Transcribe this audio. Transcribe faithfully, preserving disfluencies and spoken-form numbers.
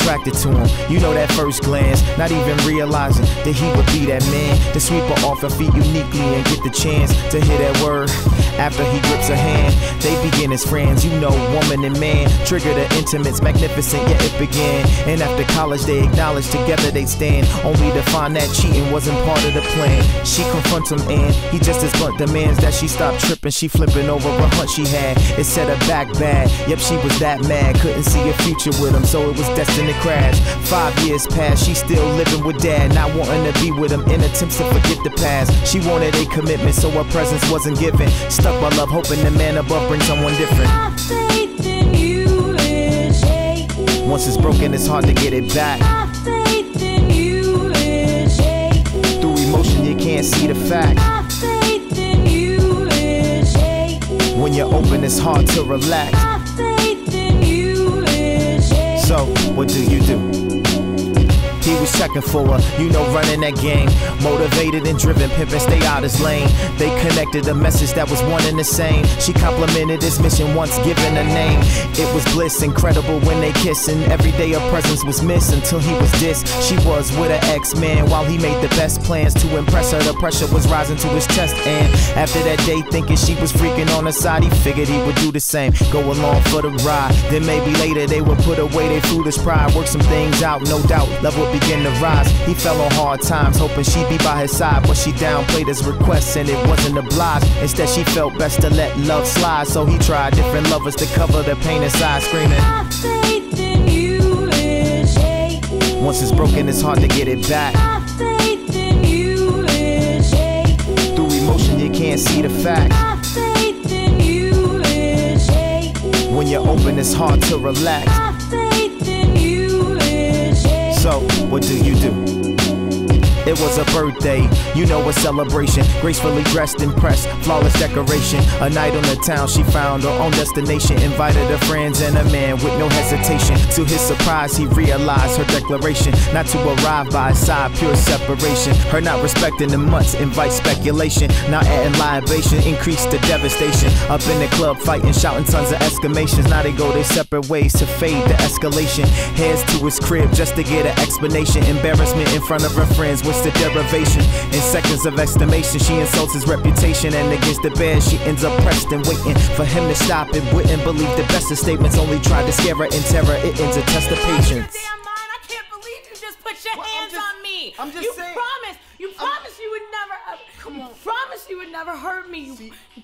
attracted to him. You know that first glance, not even realizing that he would be that man to sweep her off her feet uniquely and get the chance to hear that word. After he grips her hand, they begin as friends. You know, woman and man trigger the intimates, magnificent, yet it began. And after college, they acknowledge together they stand, only to find that cheating wasn't part of the plan. She confronts him and he just as blunt demands that she stop tripping. She flipping over a hunch she had. It set her back bad. Yep, she was that mad, couldn't see a future with him, so it was destined to crash. Five years passed, she still living with dad, not wanting to be with him in attempts to forget the past. She wanted a commitment, so her presence wasn't given. Stuck by love, hoping the man above brings someone different. My faith in you is shaking. Once it's broken, it's hard to get it back. My faith in you is shaking. Through emotion, you can't see the fact. My faith in you is shaking. When you're open, it's hard to relax. My faith in you is shaking. So, what do you do? He was checking for her, you know, running that game. Motivated and driven, pimping, stay out his lane. They connected a message that was one and the same. She complimented his mission once given a name. It was bliss, incredible when they kissed, and every day her presence was missed until he was dissed. She was with her ex-man while he made the best plans to impress her. The pressure was rising to his chest, and after that day, thinking she was freaking on her side, he figured he would do the same, go along for the ride. Then maybe later they would put away their foolish pride, work some things out, no doubt, love would begin to rise. He fell on hard times, hoping she'd be by his side, but she downplayed his requests and it wasn't obliged. Instead she felt best to let love slide, so he tried different lovers to cover the pain inside, screaming, My faith in you is shaking. once it's broken, it's hard to get it back. My faith in you is shaking. Through emotion, you can't see the fact. My faith in you is shaking. When you're open, it's hard to relax. My faith in you is shaking. So, what do you do? It was a birthday, you know, a celebration. Gracefully dressed, impressed, flawless decoration. A night on the town, she found her own destination. Invited her friends and a man with no hesitation. To his surprise, he realized her declaration not to arrive by his side, pure separation. Her not respecting the months invites speculation. Now adding libation, increased the devastation. Up in the club, fighting, shouting tons of exclamations. Now they go their separate ways to fade the escalation. Heads to his crib just to get an explanation. Embarrassment in front of her friends. What's the derivation? In seconds of estimation, she insults his reputation, and against the bed, she ends up pressed and waiting for him to stop it. Wouldn't believe the best of statements, only tried to scare her in terror. It ends a test of patience. Damn mind, I can't believe you just put your Well, I'm hands just- on me. I'm just you saying. promised, you promised you would never. Uh, Come you on. promised you would never hurt me. You, See- you